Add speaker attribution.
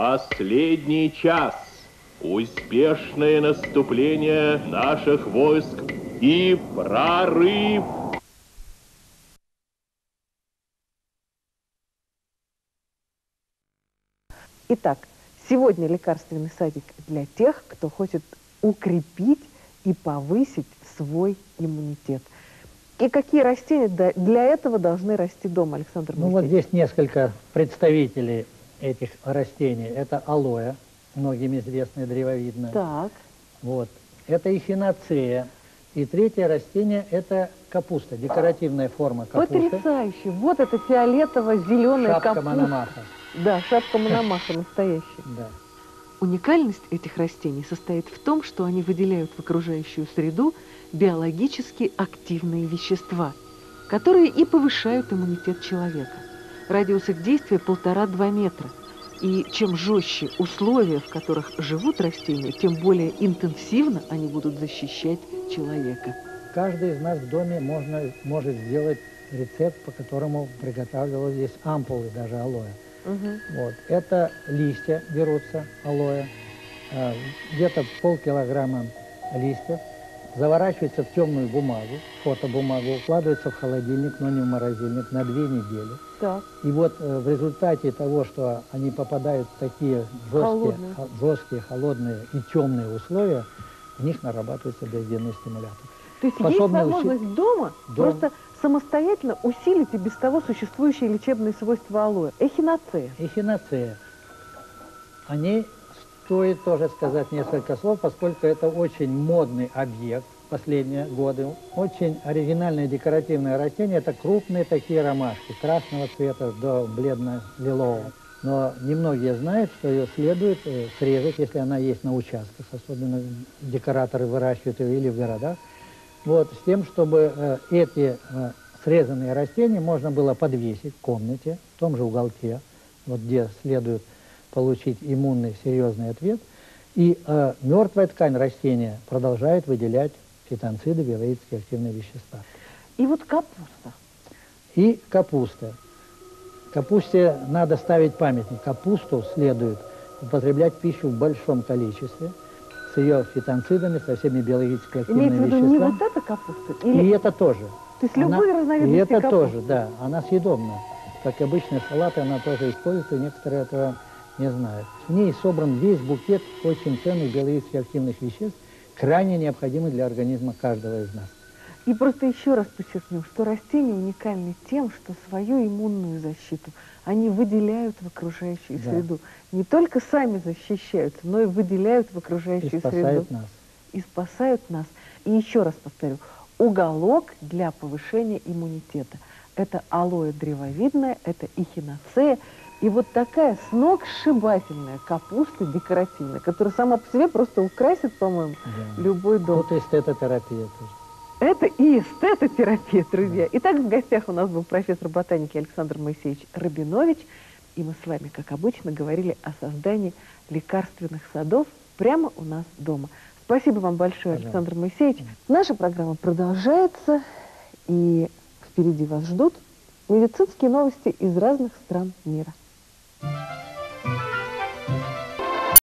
Speaker 1: Последний час. Успешное наступление наших войск и прорыв.
Speaker 2: Итак, сегодня лекарственный садик для тех, кто хочет укрепить и повысить свой иммунитет. И какие растения для этого должны расти дома, Александр Моисеевич?
Speaker 3: Ну вот здесь несколько представителей этих растений. Это алоэ, многим известное, древовидное.
Speaker 2: Так.
Speaker 3: Вот. Это эхиноцея. И третье растение – это капуста, декоративная форма капусты.
Speaker 2: Потрясающе! Вот это фиолетово-зеленая капуста.
Speaker 3: Шапка Мономаха.
Speaker 2: Да, шапка Мономаха настоящая.
Speaker 3: Да.
Speaker 2: Уникальность этих растений состоит в том, что они выделяют в окружающую среду биологически активные вещества, которые и повышают иммунитет человека. Радиус их действия 1,5–2 метра. И чем жестче условия, в которых живут растения, тем более интенсивно они будут защищать человека.
Speaker 3: Каждый из нас в доме может сделать рецепт, по которому приготавливалось здесь ампулы, даже алоэ. Вот. Это листья берутся, алоэ, где-то полкилограмма листьев, заворачивается в темную бумагу, фотобумагу, укладывается в холодильник, но не в морозильник, на 2 недели. Так. И вот в результате того, что они попадают в такие жесткие, холодные и темные условия, в них нарабатывается биогенный стимулятор.
Speaker 2: То есть есть возможность дома просто самостоятельно усилить и без того существующие лечебные свойства алоэ. Эхиноцея.
Speaker 3: Эхиноцея. О ней стоит тоже сказать несколько слов, поскольку это очень модный объект в последние годы. Очень оригинальное декоративное растение. Это крупные такие ромашки, красного цвета до бледно-лилового. Но немногие знают, что ее следует срезать, если она есть на участках. Особенно декораторы выращивают ее или в городах. Вот, с тем, чтобы эти срезанные растения можно было подвесить в комнате, в том же уголке, вот где следует получить иммунный серьезный ответ. И мертвая ткань растения продолжает выделять фитонциды, биологически активные вещества.
Speaker 2: И вот капуста.
Speaker 3: И капуста. Капусте надо ставить памятник. Капусту следует употреблять в пищу в большом количестве, с ее фитонцидами, со всеми биологически активными веществами.
Speaker 2: Не вот эта капуста? Или...
Speaker 3: И это тоже.
Speaker 2: То есть любые разновидности
Speaker 3: И это
Speaker 2: капусты?
Speaker 3: тоже, да. Она съедобна. Как и обычные салаты, она тоже используется, и некоторые этого не знают. В ней собран весь букет очень ценных биологически активных веществ, крайне необходимых для организма каждого из нас.
Speaker 2: И просто еще раз подчеркну, что растения уникальны тем, что свою иммунную защиту они выделяют в окружающую среду. Не только сами защищаются, но и выделяют в окружающую среду.
Speaker 3: И спасают нас.
Speaker 2: И спасают нас. И еще раз повторю, уголок для повышения иммунитета. Это алоэ древовидное, это эхиноцея. И вот такая сногсшибательная капуста декоративная, которая сама по себе просто украсит, по-моему, любой дом.
Speaker 3: Вот эстетотерапия тоже.
Speaker 2: Это и эстетотерапия, друзья. Итак, в гостях у нас был профессор ботаники Александр Моисеевич Рабинович. И мы с вами, как обычно, говорили о создании лекарственных садов прямо у нас дома. Спасибо вам большое, Александр Моисеевич. Наша программа продолжается, и впереди вас ждут медицинские новости из разных стран мира.